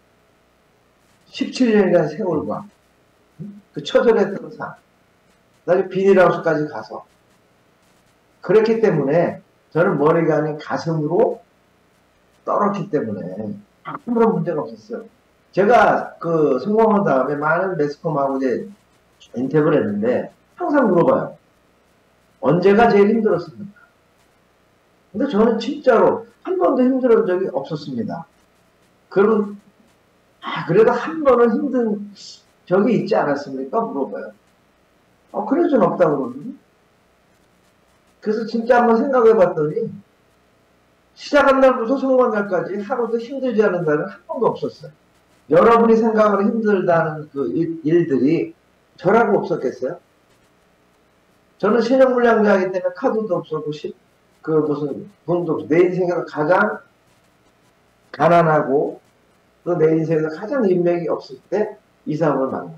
십칠 년이라는 세월과 그 처절했던 삶, 나중에 비닐하우스까지 가서 그랬기 때문에 저는 머리가 아닌 가슴으로 떨었기 때문에 아무런 문제가 없었어요. 제가 그 성공한 다음에 많은 매스컴하고 이제 인터뷰를 했는데 항상 물어봐요. 언제가 제일 힘들었습니까? 근데 저는 진짜로 한 번도 힘들은 적이 없었습니다. 그럼 아 그래도 한 번은 힘든 적이 있지 않았습니까? 물어봐요. 어 그럴 줄 없다고 그러거든요. 그래서 진짜 한번 생각해 봤더니 시작한 날부터 성공한 날까지 하루도 힘들지 않은 날은 한 번도 없었어요. 여러분이 생각하는 힘들다는 그 일, 일들이 저라고 없었겠어요? 저는 신용불량자이기 때문에 카드도 없었고 시, 그 무슨 돈도 없고 내 인생에서 가장 가난하고 또 내 인생에서 가장 인맥이 없을 때 이 사람을 만나.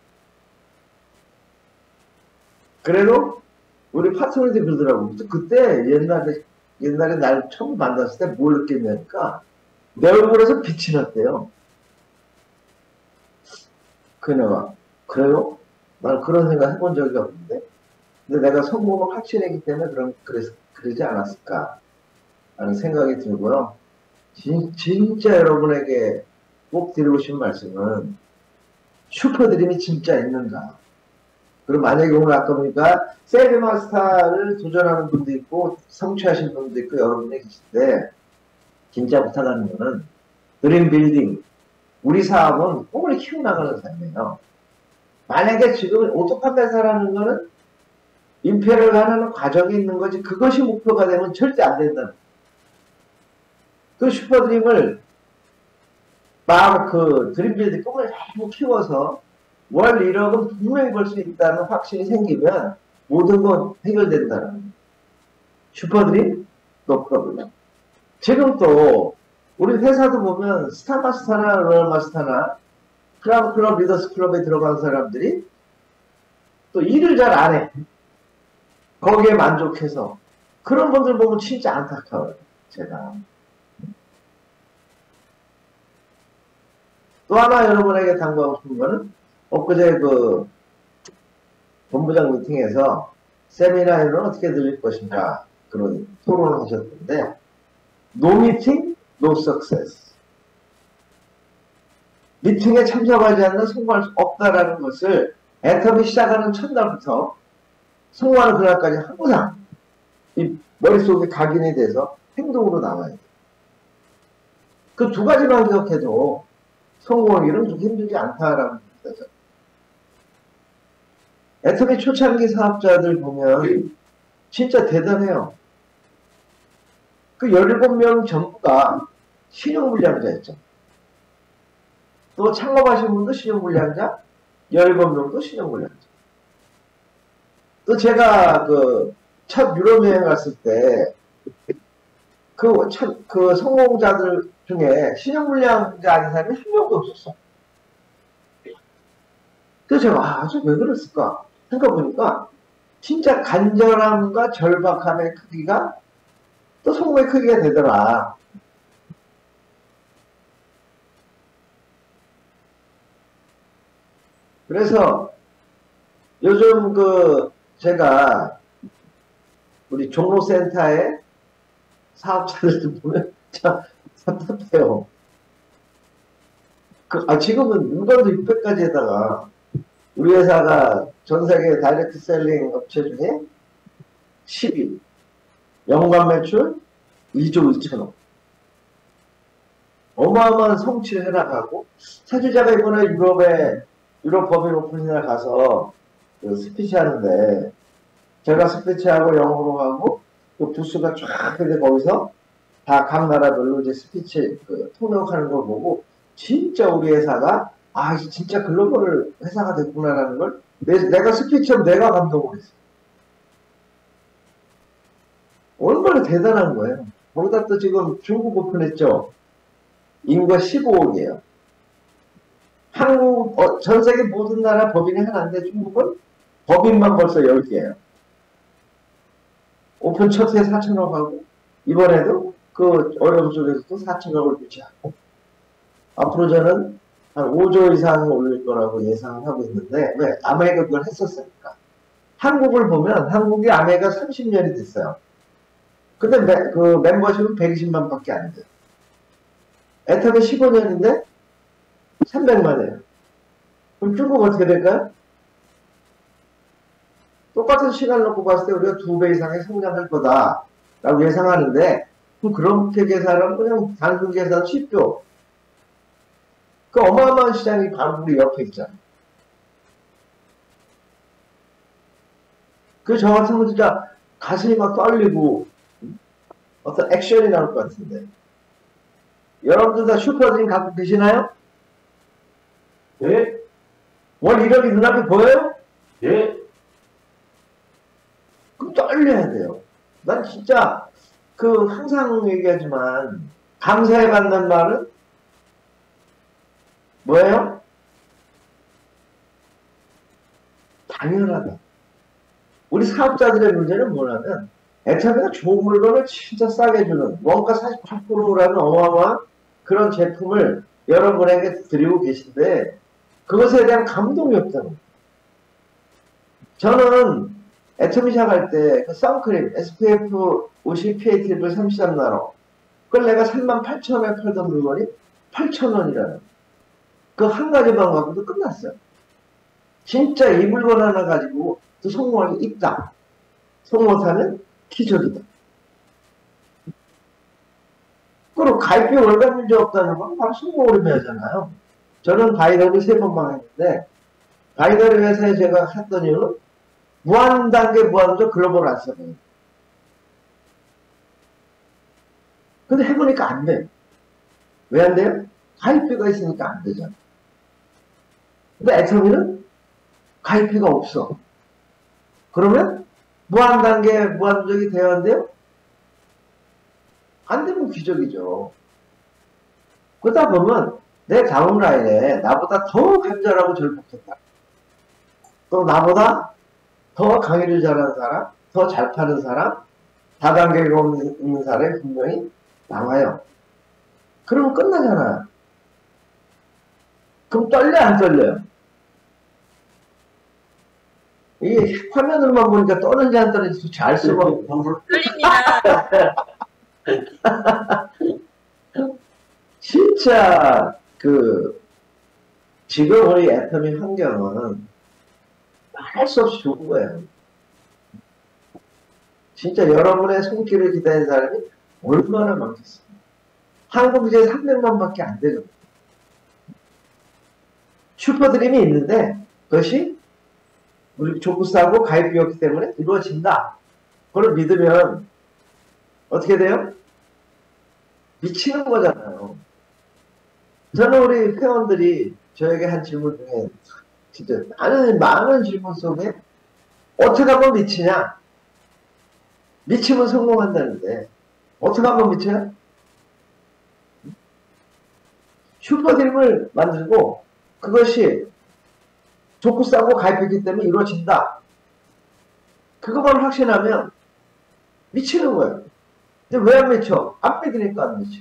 그래도 우리 파트너들이 그러더라고. 그때 옛날에 옛날에 날 처음 만났을 때 뭘 느꼈냐니까 내 얼굴에서 빛이 났대요. 그녀가 그래요? 난 그런 생각 해본 적이 없는데 근데 내가 성공을 확신했기 때문에 그런 그래서 그러지 않았을까 하는 생각이 들고요. 진, 진짜 여러분에게 꼭 드리고 싶은 말씀은 슈퍼드림이 진짜 있는가? 그리고 만약에 오늘 아까 보니까 세일마스터를 도전하는 분도 있고 성취하신 분도 있고 여러분이 계실 때 진짜 부탁하는 거는 드림 빌딩. 우리 사업은 꿈을 키워나가는 삶이에요. 만약에 지금 오토판매사라는 거는 임페를 가는 과정이 있는 거지 그것이 목표가 되면 절대 안 된다는 거예요. 그 슈퍼드림을 막 그 드림빌딩 꿈을 너무 키워서 월 일억은 분명히 벌 수 있다는 확신이 생기면 모든 건 해결된다는 거예요. 슈퍼드림, 노 프로블럼. 지금 또 우리 회사도 보면 스타마스터나 롤마스터나 크라운 클럽, 리더스 클럽에 들어간 사람들이 또 일을 잘 안 해. 거기에 만족해서 그런 분들 보면 진짜 안타까워요. 제가. 또 하나 여러분에게 당부하고 싶은 거는 엊그제 그 본부장 미팅에서 세미나에는 어떻게 들릴 것인가 그런 토론을 하셨는데 No meeting, no success. 미팅에 참석하지 않는 성공할 수 없다라는 것을 애텀이 시작하는 첫날부터 성공하는 그날까지 항상 이 머릿속에 각인이 돼서 행동으로 나와야 돼요. 그 두 가지만 기억해도 성공하기는 그렇게 힘들지 않다라는 거죠. 애텀이 초창기 사업자들 보면 진짜 대단해요. 그 열일곱 명 전부가 신용불량자였죠. 또 창업하신 분도 신용불량자, 열일곱 명도 신용불량자. 또 제가 그 첫 유럽 여행 갔을 때 그 첫 그 성공자들 중에 신용불량자 아닌 사람이 한 명도 없었어. 그래서 제가 아, 저 왜 그랬을까 생각해보니까 진짜 간절함과 절박함의 크기가 또 성공의 크기가 되더라. 그래서 요즘 그 제가 우리 종로센터에 사업자들 보면 참 답답해요. 그, 아, 지금은 물건도 육백까지에다가 우리 회사가 전 세계 다이렉트 셀링 업체 중에 십 위, 연간 매출 이조 이천억. 어마어마한 성취를 해나가고, 사실 제가 이번에 유럽에, 유럽 법인 오픈이나 가서 그 스피치 하는데, 제가 스피치하고 영어로 하고, 그 부스가 쫙 있는데 거기서 다 각 나라별로 이제 스피치 그 통역하는 걸 보고, 진짜 우리 회사가, 아, 진짜 글로벌 회사가 됐구나라는 걸, 내, 내가 스피치하면 내가 감동을 했어. 얼마나 대단한 거예요. 거기다 또 지금 중국 오픈했죠. 인구가 십오억이에요. 한국, 어, 전 세계 모든 나라 법인이 하나인데 중국은 법인만 벌써 열 개예요. 오픈 첫 해 사천억 하고, 이번에도 그 어려움 속에서도 사천억을 유지하고, 앞으로 저는 한 오조 이상 올릴 거라고 예상을 하고 있는데, 왜? 아메가 그걸 했었으니까. 한국을 보면, 한국이 아메가 삼십 년이 됐어요. 근데 매, 그 멤버십은 백이십만 밖에 안 돼요. 애텀이 십오 년인데 삼백만이에요. 그럼 중국 어떻게 될까요? 똑같은 시간 놓고 봤을 때 우리가 두 배 이상의 성장할 거다라고 예상하는데, 그럼 그렇게 계산하면 그냥 단순 계산 쉽죠. 그 어마어마한 시장이 바로 우리 옆에 있잖아요. 그 저 같으면 진짜 가슴이 막 떨리고 어떤 액션이 나올 것 같은데. 여러분들 다 슈퍼드림 갖고 계시나요? 네. 월 일억이 눈앞에 보여요? 네. 그럼 떨려야 돼요. 난 진짜 그 항상 얘기하지만 감사해 받는 말은 뭐예요? 당연하다. 우리 사업자들의 문제는 뭐냐면 애터미가 좋은 물건을 진짜 싸게 주는 원가 사십팔 퍼센트라는 어마어마한 그런 제품을 여러분에게 드리고 계신데 그것에 대한 감동이 없다는 거예요. 저는 애터미 시작할 때 그 선크림 에스피에프 오십 피에이 트리플 삼십삼 나노 그걸 내가 삼만 팔천 원에 팔던 물건이 팔천 원이라는 그 한 가지만 갖고도 끝났어요. 진짜 이 물건 하나 가지고 또 성공할 수 있다. 성공 못하면 기적이다. 그리고 가입비 월간 문제 없다는 건 바로 성공을 의미하잖아요. 저는 바이너를 세 번만 했는데 바이너리 회사에 제가 했던 이유는 무한 단계 무한정 글로벌 안 써요. 근데 해보니까 안 돼요. 왜 안 돼요? 가입비가 있으니까 안 되잖아. 근데 애터미는 가입비가 없어. 그러면 무한 단계 무한정이 돼야 안 돼요? 안 되면 기적이죠. 그러다 보면 내 다운라인에 나보다 더 간절하고 절박했다. 또 나보다 더 강의를 잘하는 사람, 더 잘 파는 사람, 다단계가 있는 사람이 분명히 나와요. 그러면 끝나잖아. 그럼 떨려 안 떨려요? 이게 화면으로만 보니까 떠는지 안 떠는지 잘 쓰고 떨립니다. 진짜 그 지금 우리 애터미 환경은 할 수 없이 좋은 거예요. 진짜 여러분의 손길을 기다리는 사람이 얼마나 많겠어요. 한국 이제 삼백만밖에 안 되죠. 슈퍼드림이 있는데 그것이 우리 조구싸고 가입비였기 때문에 이루어진다. 그걸 믿으면 어떻게 돼요? 미치는 거잖아요. 저는 우리 회원들이 저에게 한 질문 중에 진짜 많은 많은 질문 속에 어떻게 하면 미치냐? 미치면 성공한다는데 어떻게 하면 미쳐요? 슈퍼드림을 만들고 그것이 좋고 싸고 가입했기 때문에 이루어진다. 그것만 확신하면 미치는 거예요. 근데 왜 안 미쳐? 안 믿으니까 안 미쳐.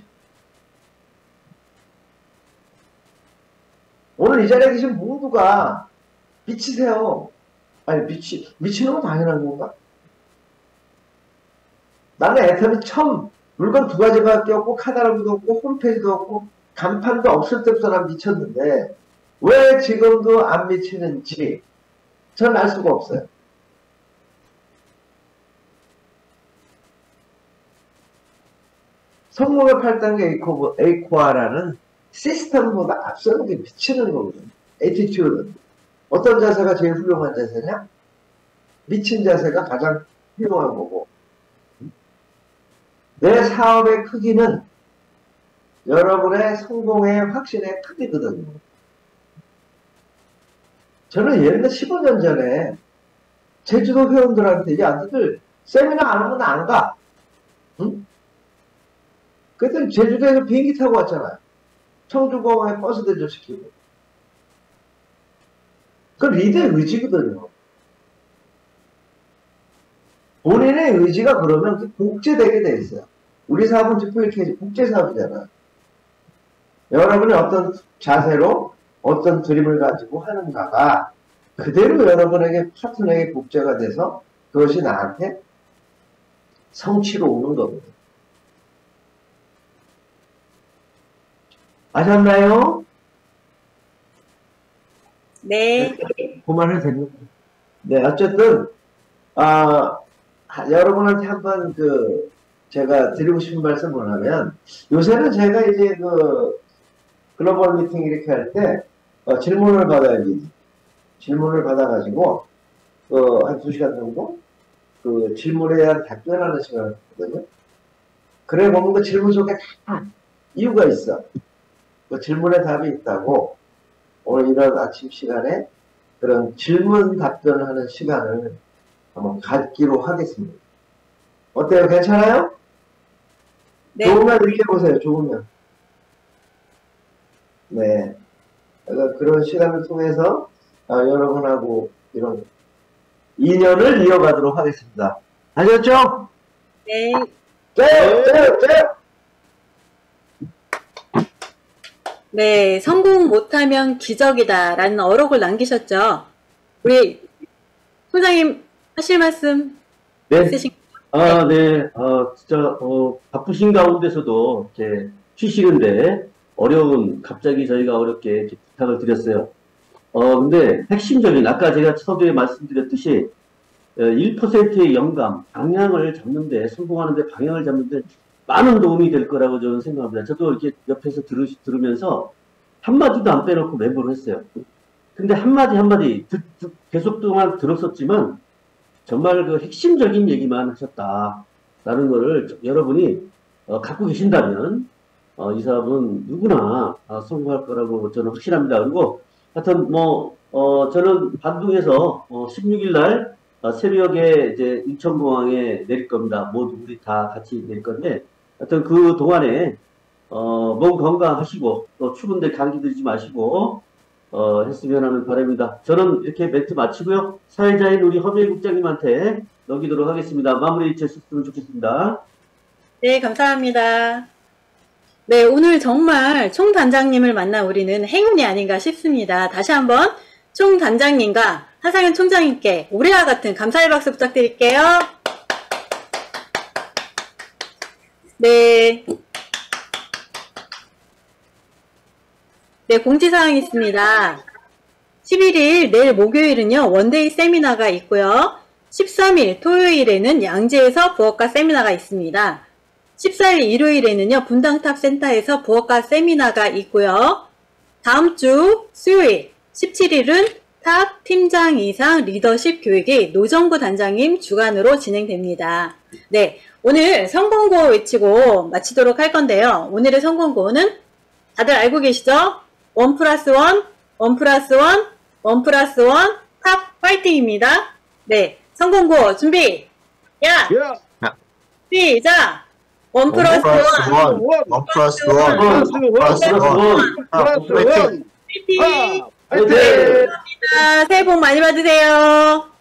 오늘 이 자리에 계신 모두가 미치세요. 아니 미치, 미치는 건 당연한 건가? 나는 애터미 처음 물건 두 가지밖에 없고 카탈로그도 없고 홈페이지도 없고 간판도 없을 때부터 난 미쳤는데 왜 지금도 안 미치는지 저는 알 수가 없어요. 성공의 팔 단계 에이코아라는 시스템보다 앞서는 게 미치는 거거든요. 에티튜드. 어떤 자세가 제일 훌륭한 자세냐? 미친 자세가 가장 훌륭한 거고. 내 사업의 크기는 여러분의 성공의 확신의 크기거든요. 저는 옛날 십오 년 전에 제주도 회원들한테 야, 너들 세미나 안 하면 안 가. 응? 그랬더니 제주도에서 비행기 타고 왔잖아요. 청주공항에 버스 대접시키고. 그 리더의 의지거든요. 본인의 의지가 그러면 국제되게 돼 있어요. 우리 사업은 디플리케이션 국제사업이잖아. 여러분이 어떤 자세로 어떤 드림을 가지고 하는가가 그대로 여러분에게 파트너에게 복제가 돼서 그것이 나한테 성취로 오는 거거든요. 아셨나요? 네. 그만을 됐는데. 네, 어쨌든, 아, 여러분한테 한번 그, 제가 드리고 싶은 말씀 뭐냐면, 요새는 제가 이제 그, 글로벌 미팅 이렇게 할 때, 어, 질문을 받아야지. 질문을 받아가지고, 어, 한 두 시간 정도? 그 질문에 대한 답변하는 시간을 했거든요. 그래 보면 그 질문 속에 다 이유가 있어. 그 질문에 답이 있다고 오늘 이런 아침 시간에 그런 질문 답변을 하는 시간을 한번 갖기로 하겠습니다. 어때요? 괜찮아요? 네. 좋으면 이렇게 보세요. 좋으면. 네. 그러니까 그런 시간을 통해서 아, 여러분하고 이런 인연을 이어가도록 하겠습니다. 아셨죠? 네. 네. 네. 네. 네, 성공 못하면 기적이다 라는 어록을 남기셨죠. 우리 소장님 하실 말씀 네. 있으신가요? 아, 네. 아, 진짜, 어, 바쁘신 가운데서도 이제 쉬시는데 어려운, 갑자기 저희가 어렵게 이렇게 부탁을 드렸어요. 어, 근데 핵심적인, 아까 제가 서두에 말씀드렸듯이 일 퍼센트의 영감, 방향을 잡는데, 성공하는데 방향을 잡는데 많은 도움이 될 거라고 저는 생각합니다. 저도 이렇게 옆에서 들으, 들으면서 한마디도 안 빼놓고 메모를 했어요. 근데 한마디 한마디 듣, 듣, 계속 동안 들었었지만 정말 그 핵심적인 얘기만 하셨다라는 거를 여러분이 어, 갖고 계신다면 어, 이 사업은 누구나 어, 성공할 거라고 저는 확신합니다. 그리고 하여튼 뭐 어, 저는 반둥에서 어, 십육 일 날 어, 새벽에 이제 인천공항에 내릴 겁니다. 모두 우리 다 같이 내릴 건데 하여튼 그 동안에 어, 몸 건강하시고 또 추운데 감기 들지 마시고 어, 했으면 하는 바람입니다. 저는 이렇게 멘트 마치고요. 사회자인 우리 허미애 국장님한테 넘기도록 하겠습니다. 마무리 지었으면 좋겠습니다. 네, 감사합니다. 네, 오늘 정말 총단장님을 만난 우리는 행운이 아닌가 싶습니다. 다시 한번 총단장님과 하상현 총장님께 올해와 같은 감사의 박수 부탁드릴게요. 네. 네, 공지사항이 있습니다. 십일 일 내일 목요일은요, 원데이 세미나가 있고요. 십삼 일 토요일에는 양재에서 부엌가 세미나가 있습니다. 십사 일 일요일에는요, 분당탑 센터에서 부엌가 세미나가 있고요. 다음 주 수요일 십칠 일은 탑 팀장 이상 리더십 교육이 노정구 단장님 주관으로 진행됩니다. 네, 오늘 성공고 외치고 마치도록 할 건데요. 오늘의 성공고는 다들 알고 계시죠? 원 플러스 원, 원 플러스 원, 원 플러스 원, 탑 파이팅입니다. 네, 성공고 준비! 야! 야! 시작! 원 플러스 원, 원 플러스 원, 플러스 플러스 원, 플러스 파이팅! 파이팅! 화이팅! 감사합니다. 새해 복 많이 받으세요.